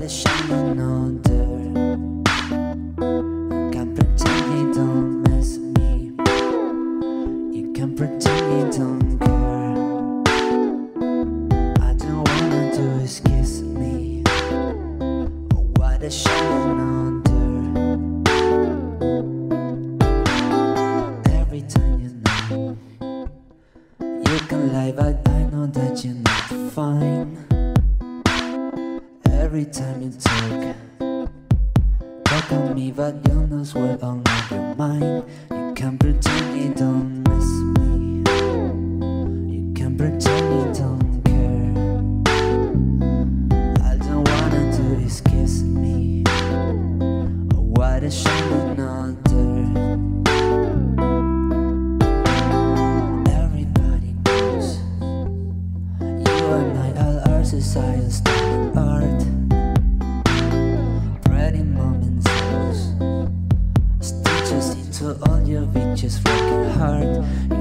to shine another. You can pretend you don't miss me. You can pretend you don't care. I don't wanna do is kiss me. Oh, why to shine another. Every time you know you can lie, but I know that you're not fine. Every time you talk on me, but you know what's on your mind. You can pretend you don't miss me. You can pretend you don't care. All I wanna do is kiss me. Oh, why to shine another. Everybody knows you and I, all our society started art. Pretty momentos, stitches into all your bitches fucking heart.